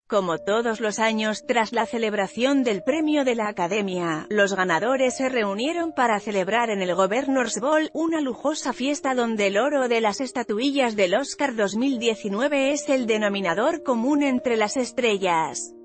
Como todos los años, tras la celebración del premio de la Academia, los ganadores se reunieron para celebrar en el Governors Ball, una lujosa fiesta donde el oro de las estatuillas del Oscar 2019 es el denominador común entre las estrellas.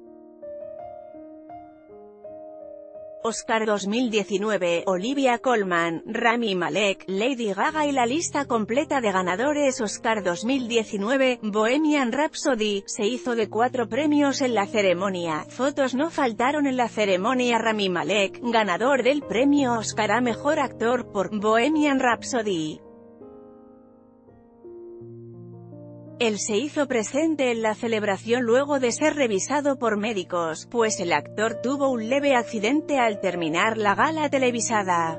Oscar 2019, Olivia Colman, Rami Malek, Lady Gaga y la lista completa de ganadores. Oscar 2019, Bohemian Rhapsody, se hizo de 4 premios en la ceremonia. Fotos no faltaron en la ceremonia. Rami Malek, ganador del premio Oscar a Mejor Actor por Bohemian Rhapsody. Él se hizo presente en la celebración luego de ser revisado por médicos, pues el actor tuvo un leve accidente al terminar la gala televisada.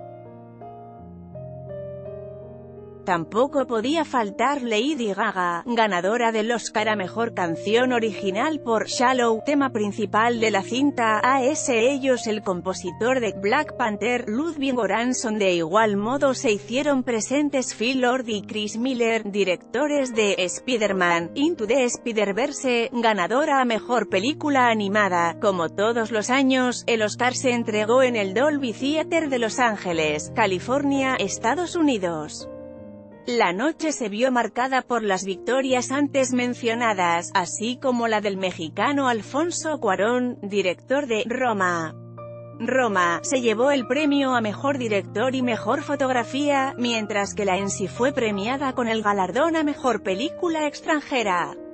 Tampoco podía faltar Lady Gaga, ganadora del Oscar a Mejor Canción Original por Shallow, tema principal de la cinta. Ellos el compositor de Black Panther, Ludwig Göransson. De igual modo se hicieron presentes Phil Lord y Chris Miller, directores de Spider-Man, Into the Spider-Verse, ganadora a Mejor Película Animada. Como todos los años, el Oscar se entregó en el Dolby Theater de Los Ángeles, California, Estados Unidos. La noche se vio marcada por las victorias antes mencionadas, así como la del mexicano Alfonso Cuarón, director de Roma. Roma se llevó el premio a Mejor Director y Mejor Fotografía, mientras que la en sí fue premiada con el galardón a Mejor Película Extranjera.